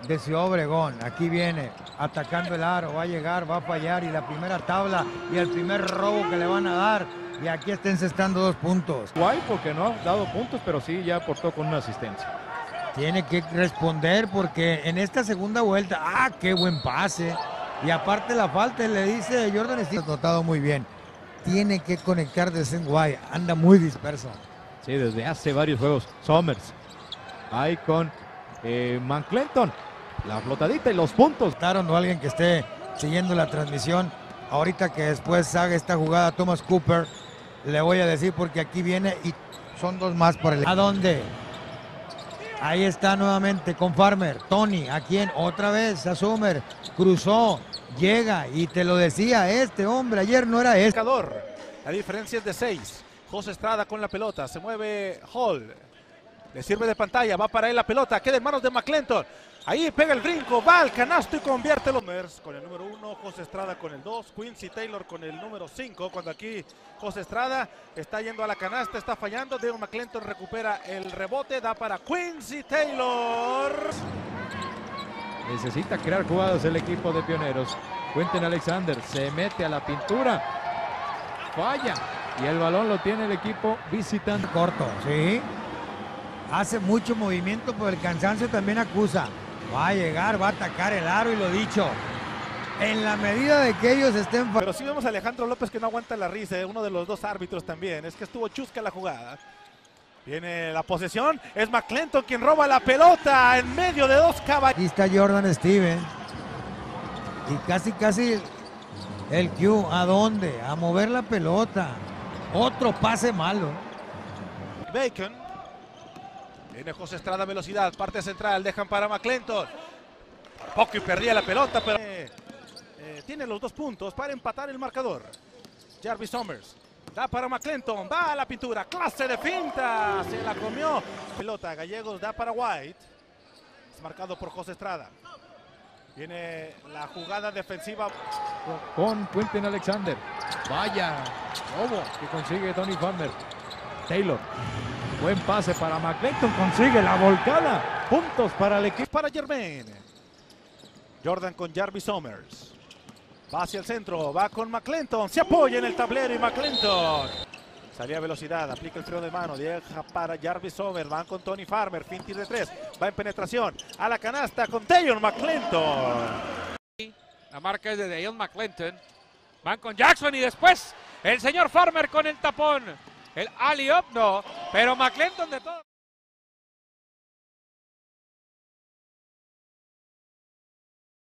de Ciudad Obregón. Aquí viene atacando el aro, va a llegar, va a fallar, y la primera tabla y el primer robo que le van a dar. Y aquí está encestando 2 puntos. Guay, porque no ha dado puntos, pero sí ya aportó con una asistencia. Tiene que responder porque en esta segunda vuelta, qué buen pase. Y aparte la falta, le dice Jordan Steve, notado muy bien. Tiene que conectar de Senguay, anda muy disperso. Sí, desde hace varios juegos. Somers, ahí con McClinton, la flotadita y los puntos. O alguien que esté siguiendo la transmisión, ahorita que después haga esta jugada Thomas Cooper, le voy a decir porque aquí viene y son 2 más por el... ¿A dónde? Ahí está nuevamente con Farmer. Tony, ¿a quién? Otra vez a Summer. Cruzó, llega y te lo decía, este hombre ayer no era este. La diferencia es de 6. José Estrada con la pelota, se mueve Hall. Le sirve de pantalla, va para él la pelota, queda en manos de McClinton. Ahí pega el brinco, va al canasto y convierte los con el número 1, José Estrada con el 2, Quincy Taylor con el número 5. Cuando aquí José Estrada está yendo a la canasta, está fallando. Devon McClinton recupera el rebote, da para Quincy Taylor. Necesita crear jugadas el equipo de Pioneros. Quentin Alexander se mete a la pintura, falla y el balón lo tiene el equipo visitante. Corto, sí. Hace mucho movimiento, pero el cansancio también acusa. Va a llegar, va a atacar el aro y lo dicho. En la medida de que ellos estén... Pero sí vemos a Alejandro López que no aguanta la risa, uno de los 2 árbitros también. Es que estuvo chusca la jugada. Viene la posesión, es McClinton quien roba la pelota en medio de 2 caballos. Aquí está Jordan Steven. Y casi el Q. ¿A dónde? A mover la pelota. Otro pase malo. Bacon. Viene José Estrada, velocidad, parte central, dejan para McClinton. Poco y perdía la pelota, pero tiene los 2 puntos para empatar el marcador. Jarvis Somers, da para McClinton, va a la pintura, clase de finta, se la comió. Pelota, Gallegos da para White, es marcado por José Estrada. Viene la jugada defensiva con Quentin Alexander. Vaya robo que consigue Tony Farmer. Taylor, buen pase para McClinton, consigue la volcada. Puntos para el equipo. Para Germain. Jordan con Jarvis Somers. Va hacia el centro, va con McClinton, se apoya en el tablero y McClinton. Salía a velocidad, aplica el freno de mano, deja para Jarvis Somers, van con Tony Farmer, fintir de 3, va en penetración, a la canasta con Deion McClinton. La marca es de Deion McClinton. Van con Jackson y después el señor Farmer con el tapón. El alley-oop no, pero McClinton de todo.